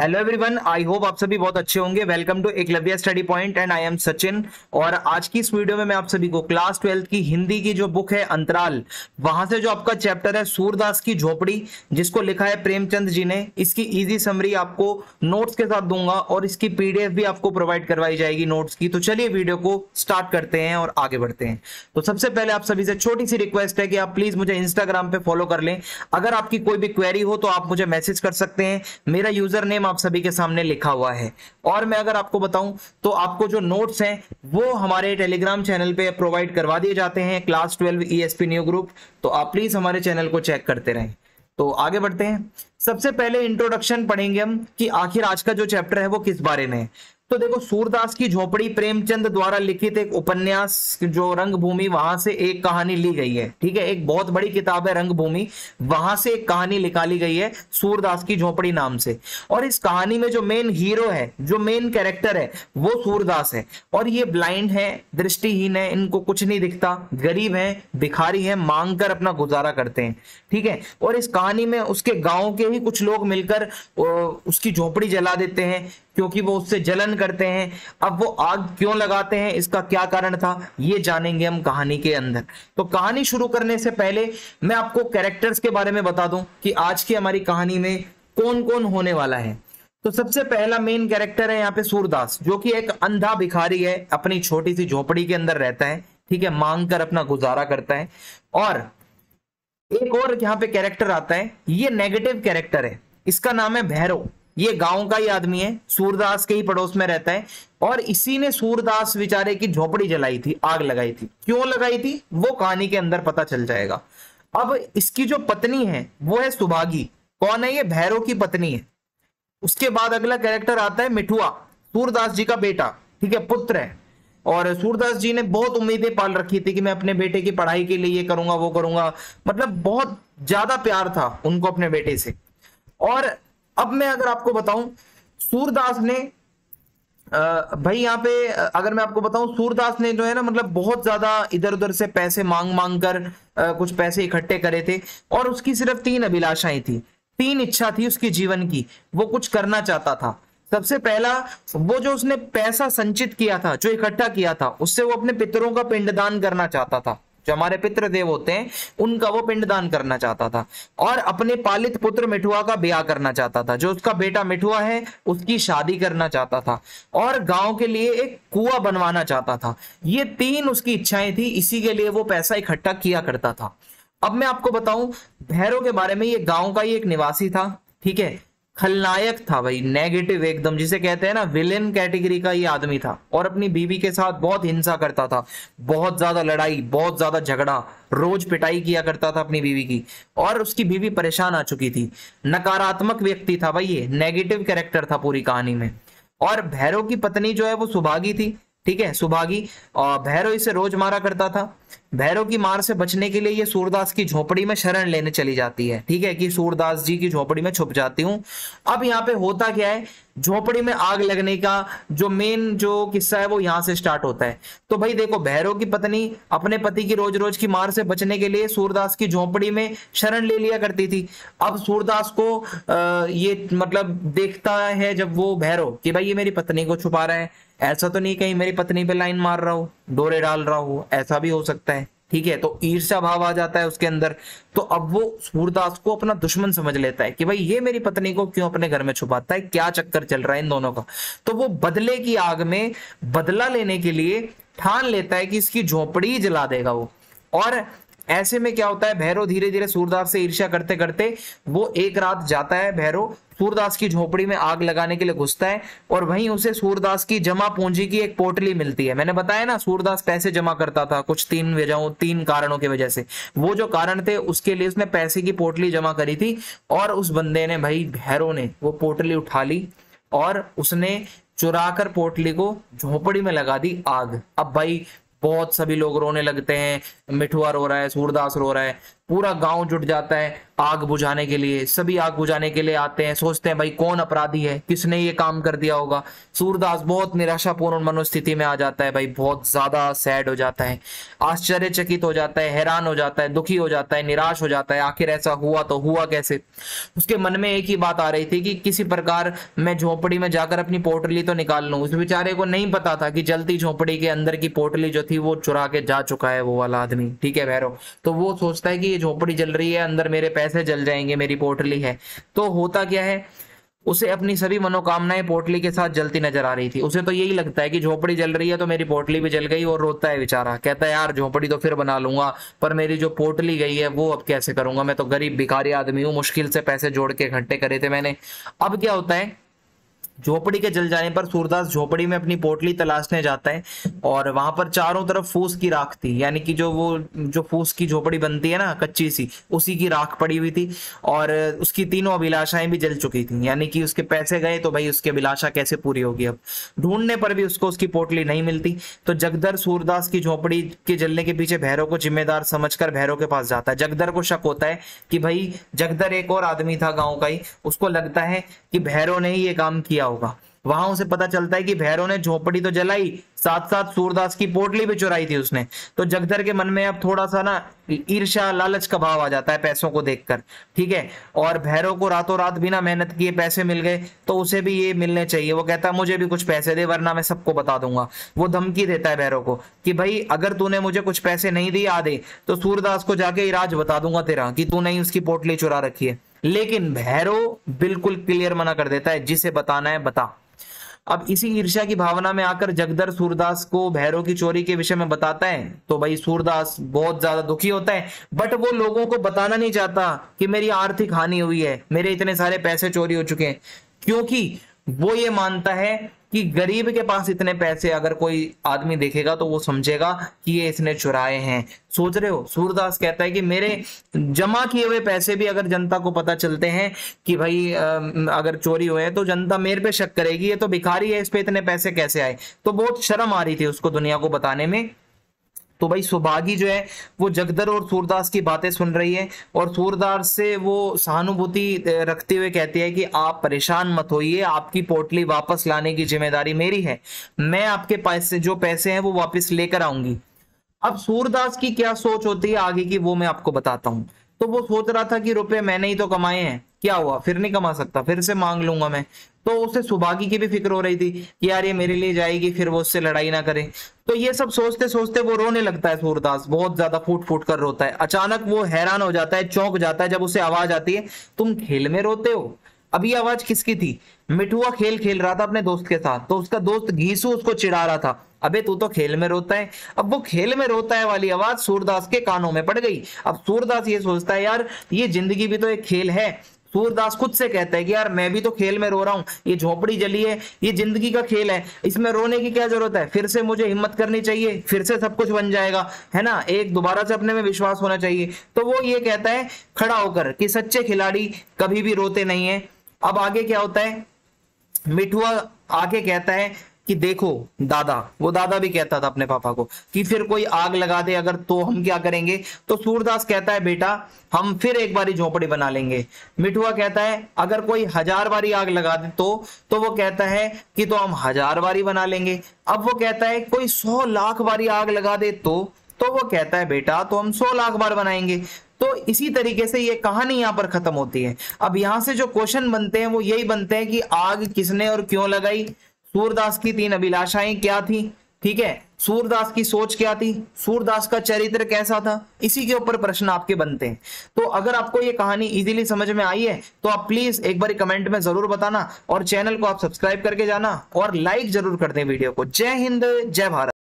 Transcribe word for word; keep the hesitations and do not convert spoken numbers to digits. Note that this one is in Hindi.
हेलो एवरीवन, आई होप आप सभी बहुत अच्छे होंगे। Welcome to Eklavya study point and I am Sachin. और आज की इस वीडियो में मैं आप सभी को क्लास ट्वेल्थ की हिंदी की जो बुक है अंतराल, वहां से जो आपका चैप्टर है सूरदास की झोपड़ी, जिसको लिखा है प्रेमचंद जी ने, इसकी इजी समरी आपको नोट्स के साथ दूंगा और इसकी पीडीएफ भी आपको प्रोवाइड करवाई जाएगी नोट्स की। तो चलिए वीडियो को स्टार्ट करते हैं और आगे बढ़ते हैं। तो सबसे पहले आप सभी से छोटी सी रिक्वेस्ट है कि आप प्लीज मुझे इंस्टाग्राम पे फॉलो कर लें। अगर आपकी कोई भी क्वेरी हो तो आप मुझे मैसेज कर सकते हैं। मेरा यूजर नेम आप सभी के सामने लिखा हुआ है। और मैं अगर आपको बताऊं तो आपको जो नोट्स हैं वो हमारे टेलीग्राम चैनल पे प्रोवाइड करवा दिए जाते हैं, class twelve ESP new group. तो आप प्लीज हमारे चैनल को चेक करते रहें। तो आगे बढ़ते हैं। सबसे पहले इंट्रोडक्शन पढ़ेंगे हम कि आखिर आज का जो चैप्टर है वो किस बारे में है। तो देखो, सूरदास की झोपड़ी प्रेमचंद द्वारा लिखित एक उपन्यास जो रंगभूमि, वहां से एक कहानी ली गई है। ठीक है, एक बहुत बड़ी किताब है रंगभूमि, वहां से एक कहानी निकाली गई है सूरदास की झोपड़ी नाम से। और इस कहानी में जो मेन हीरो है, जो मेन कैरेक्टर है, वो सूरदास है। और ये ब्लाइंड है, दृष्टिहीन है, इनको कुछ नहीं दिखता, गरीब है, भिखारी है, मांग कर अपना गुजारा करते हैं। ठीक है, और इस कहानी में उसके गांव के ही कुछ लोग मिलकर उसकी झोपड़ी जला देते हैं क्योंकि वो उससे जलन करते हैं। अब वो आग क्यों लगाते हैं, इसका क्या कारण था, ये जानेंगे हम कहानी के अंदर। तो कहानी शुरू करने से पहले मैं आपको कैरेक्टर्स के बारे में बता दूं कि आज की हमारी कहानी में कौन कौन होने वाला है। तो सबसे पहला मेन कैरेक्टर है यहाँ पे सूरदास, जो कि एक अंधा भिखारी है, अपनी छोटी सी झोपड़ी के अंदर रहता है। ठीक है, मांग कर अपना गुजारा करता है। और एक और यहाँ पे कैरेक्टर आता है, ये नेगेटिव कैरेक्टर है, इसका नाम है भैरव। ये गांव का ही आदमी है, सूरदास के ही पड़ोस में रहता है। और इसी ने सूरदास बेचारे की झोपड़ी जलाई थी, आग लगाई थी। क्यों लगाई थी वो कहानी के अंदर पता चल जाएगा। अब इसकी जो पत्नी है वो है सुभागी। कौन है ये? भैरव की पत्नी है। उसके बाद अगला कैरेक्टर आता है मिठुआ, सूरदास जी का बेटा। ठीक है, पुत्र है। और सूरदास जी ने बहुत उम्मीदें पाल रखी थी कि मैं अपने बेटे की पढ़ाई के लिए ये करूंगा वो करूंगा, मतलब बहुत ज्यादा प्यार था उनको अपने बेटे से। और अब मैं अगर आपको बताऊं, सूरदास ने आ, भाई यहाँ पे अगर मैं आपको बताऊं, सूरदास ने जो है ना, मतलब बहुत ज्यादा इधर उधर से पैसे मांग मांग कर आ, कुछ पैसे इकट्ठे करे थे। और उसकी सिर्फ तीन अभिलाषाएं थी, तीन इच्छा थी उसकी जीवन की। वो कुछ करना चाहता था। सबसे पहला, वो जो उसने पैसा संचित किया था, जो इकट्ठा किया था, उससे वो अपने पितरों का पिंडदान करना चाहता था। जो हमारे पितृदेव होते हैं उनका वो पिंडदान करना चाहता था। और अपने पालित पुत्र मिठुआ का ब्याह करना चाहता था, जो उसका बेटा मिठुआ है उसकी शादी करना चाहता था। और गांव के लिए एक कुआं बनवाना चाहता था। ये तीन उसकी इच्छाएं थी, इसी के लिए वो पैसा इकट्ठा किया करता था। अब मैं आपको बताऊं भैरव के बारे में, ये गांव का ही एक निवासी था। ठीक है, खलनायक था भाई, नेगेटिव एकदम, जिसे कहते हैं ना विलेन कैटेगरी का ये आदमी था। और अपनी बीवी के साथ बहुत हिंसा करता था, बहुत ज्यादा लड़ाई, बहुत ज्यादा झगड़ा, रोज पिटाई किया करता था अपनी बीवी की। और उसकी बीवी परेशान आ चुकी थी। नकारात्मक व्यक्ति था भाई, ये नेगेटिव कैरेक्टर था पूरी कहानी में। और भैरव की पत्नी जो है वो सुभागी थी। ठीक है, सुभागी। और भैरव इसे रोज मारा करता था। भैरव की मार से बचने के लिए ये सूरदास की झोपड़ी में शरण लेने चली जाती है। ठीक है, कि सूरदास जी की झोपड़ी में छुप जाती हूँ। अब यहाँ पे होता क्या है, झोपड़ी में आग लगने का जो मेन जो किस्सा है वो यहाँ से स्टार्ट होता है। तो भाई देखो, भैरव की पत्नी अपने पति की रोज रोज की मार से बचने के लिए सूरदास की झोपड़ी में शरण ले लिया करती थी। अब सूरदास को आ, ये मतलब देखता है जब वो भैरव कि भाई ये मेरी पत्नी को छुपा रहा है, ऐसा तो नहीं कहीं मेरी पत्नी पे लाइन मार रहा हो, डोरे डाल रहा हो, ऐसा भी हो सकता है। ठीक है, तो ईर्ष्या भाव आ जाता है उसके अंदर। तो अब वो सूरदास को अपना दुश्मन समझ लेता है कि भाई ये मेरी पत्नी को क्यों अपने घर में छुपाता है, क्या चक्कर चल रहा है इन दोनों का। तो वो बदले की आग में बदला लेने के लिए ठान लेता है कि इसकी झोपड़ी जला देगा वो। और ऐसे में क्या होता है, भैरव धीरे धीरे सूरदास से ईर्ष्या करते करते वो एक रात जाता है, भैरव सूरदास की झोपड़ी में आग लगाने के लिए घुसता है। और वहीं उसे सूरदास की जमा पूंजी की एक पोटली मिलती है। मैंने बताया ना, सूरदास पैसे जमा करता था कुछ तीन वजहों तीन कारणों की वजह से। वो जो कारण थे उसके लिए उसने पैसे की पोटली जमा करी थी। और उस बंदे ने, भाई भैरव ने, वो पोटली उठा ली और उसने चुरा कर पोटली को झोपड़ी में लगा दी आग। अब भाई बहुत सभी लोग रोने लगते हैं, मिठुआ रो रहा है, सूरदास रो रहा है, पूरा गांव जुट जाता है आग बुझाने के लिए। सभी आग बुझाने के लिए आते हैं, सोचते हैं भाई कौन अपराधी है, किसने ये काम कर दिया होगा। सूरदास बहुत निराशापूर्ण मनोस्थिति में आ जाता है भाई, बहुत ज्यादा सैड हो जाता है, आश्चर्यचकित हो जाता है, हैरान हो जाता है, दुखी हो जाता है, निराश हो जाता है। आखिर ऐसा हुआ तो हुआ कैसे? उसके मन में एक ही बात आ रही थी कि किसी प्रकार मैं झोपड़ी में जाकर अपनी पोटली तो निकाल लूं। उस बेचारे को नहीं पता था कि जलती झोपड़ी के अंदर की पोटली जो थी वो चुरा के जा चुका है वो वाला आदमी, ठीक है भैरव। तो वो सोचता है कि ये झोपड़ी जल रही है, अंदर मेरे पैसे जल जाएंगे, मेरी पोटली है। तो होता क्या है, उसे अपनी सभी मनोकामनाएं पोटली के साथ जलती नजर आ रही थी। उसे तो यही लगता है कि झोपड़ी जल रही है तो मेरी पोटली भी जल गई, और रोता है बेचारा, कहता है यार झोपड़ी तो फिर बना लूंगा, पर मेरी जो पोटली गई है वो अब कैसे करूंगा, मैं तो गरीब भिखारी आदमी हूं, मुश्किल से पैसे जोड़ के इकट्ठे करे थे मैंने। अब क्या होता है, झोपड़ी के जल जाने पर सूरदास झोपड़ी में अपनी पोटली तलाशने जाता है, और वहां पर चारों तरफ फूस की राख थी, यानी कि जो वो जो फूस की झोपड़ी बनती है ना कच्ची सी, उसी की राख पड़ी हुई थी, और उसकी तीनों अभिलाषाएं भी जल चुकी थी। यानी कि उसके पैसे गए तो भाई उसकी अभिलाषा कैसे पूरी होगी। अब ढूंढने पर भी उसको उसकी पोटली नहीं मिलती। तो जगदर सूरदास की झोपड़ी के जलने के पीछे भैरव को जिम्मेदार समझकर भैरव के पास जाता है। जगदर को शक होता है कि भाई जगदर एक और आदमी था गांव का ही, उसको लगता है कि भैरव ने ही ये काम किया होगा। वहां उसे पता चलता है कि भैरव ने झोपड़ी तो जलाई, साथ साथ सूरदास की पोटली भी चुराई थी उसने। तो जगदर के मन में अब थोड़ा सा ना ईर्ष्या लालच का भाव आ जाता है पैसों को देखकर, ठीक है। और भैरव को रातों रात बिना मेहनत किए पैसे मिल गए तो उसे भी ये मिलने चाहिए। वो कहता है मुझे भी कुछ पैसे दे वरना मैं सबको बता दूंगा। वो धमकी देता है भैरव को कि भाई अगर तूने मुझे कुछ पैसे नहीं दिए आधे तो सूरदास को जाके इराज बता दूंगा तेरा कि तूने ही उसकी पोटली चुरा रखी है। लेकिन भैरव बिल्कुल क्लियर मना कर देता है, जिसे बताना है बता। अब इसी ईर्ष्या की भावना में आकर जगदर सूरदास को भैरव की चोरी के विषय में बताता है तो भाई सूरदास बहुत ज्यादा दुखी होता है, बट वो लोगों को बताना नहीं चाहता कि मेरी आर्थिक हानि हुई है, मेरे इतने सारे पैसे चोरी हो चुके हैं, क्योंकि वो ये मानता है कि गरीब के पास इतने पैसे अगर कोई आदमी देखेगा तो वो समझेगा कि ये इसने चुराए हैं। सोच रहे हो, सूरदास कहता है कि मेरे जमा किए हुए पैसे भी अगर जनता को पता चलते हैं कि भाई अगर चोरी हुए हैं तो जनता मेरे पे शक करेगी, ये तो भिखारी है, इस पे इतने पैसे कैसे आए। तो बहुत शर्म आ रही थी उसको दुनिया को बताने में। तो भाई सुभागी जो है वो जगदर और सूरदास की बातें सुन रही है, और सूरदास से वो सहानुभूति रखते हुए कहती है कि आप परेशान मत होइए, आपकी पोटली वापस लाने की जिम्मेदारी मेरी है, मैं आपके पास से जो पैसे हैं वो वापस लेकर आऊंगी। अब सूरदास की क्या सोच होती है आगे की वो मैं आपको बताता हूं। तो वो सोच रहा था कि रुपए मैंने ही तो कमाए हैं, क्या हुआ फिर नहीं कमा सकता, फिर से मांग लूंगा मैं। तो उसे सुभागी की भी फिक्र हो रही थी कि यार ये मेरे लिए जाएगी, फिर वो उससे लड़ाई ना करे। तो ये सब सोचते सोचते वो रोने लगता है। सूरदास बहुत ज्यादा फूट फूट कर रोता है। अचानक वो हैरान हो जाता है, चौंक जाता है जब उसे आवाज आती है, तुम खेल में रोते हो। अब ये आवाज किसकी थी? मिठुआ खेल खेल रहा था अपने दोस्त के साथ, तो उसका दोस्त घीसू उसको चिढ़ा रहा था, अबे तू तो खेल में रोता है। अब वो खेल में रोता है वाली आवाज सूरदास के कानों में पड़ गई। अब सूरदास ये सोचता है यार ये जिंदगी भी तो एक खेल है। सूरदास खुद से कहता है कि यार मैं भी तो खेल में रो रहा हूं, ये झोपड़ी जली है, ये जिंदगी का खेल है, इसमें रोने की क्या जरूरत है, फिर से मुझे हिम्मत करनी चाहिए, फिर से सब कुछ बन जाएगा, है ना, एक दोबारा से अपने में विश्वास होना चाहिए। तो वो ये कहता है खड़ा होकर कि सच्चे खिलाड़ी कभी भी रोते नहीं है। अब आगे क्या होता है, मिठुआ आगे कहता है कि देखो दादा, वो दादा भी कहता था अपने पापा को कि फिर कोई आग लगा दे अगर तो हम क्या करेंगे। तो सूरदास कहता है बेटा हम फिर एक बारी झोपड़ी बना लेंगे। मिठुआ कहता है अगर कोई हजार बारी आग लगा दे तो तो वो कहता है कि तो हम हजार बारी बना लेंगे। अब वो कहता है कोई सौ लाख बारी आग लगा दे तो तो वो कहता है बेटा तो हम सौ लाख बार बनाएंगे। तो इसी तरीके से ये कहानी यहाँ पर खत्म होती है। अब यहाँ से जो क्वेश्चन बनते हैं वो यही बनते हैं कि आग किसने और क्यों लगाई, सूरदास की तीन अभिलाषाएं क्या थी, ठीक है, सूरदास की सोच क्या थी, सूरदास का चरित्र कैसा था, इसी के ऊपर प्रश्न आपके बनते हैं। तो अगर आपको ये कहानी इजीली समझ में आई है तो आप प्लीज एक बार कमेंट में जरूर बताना, और चैनल को आप सब्सक्राइब करके जाना और लाइक जरूर कर दें वीडियो को। जय हिंद, जय भारत।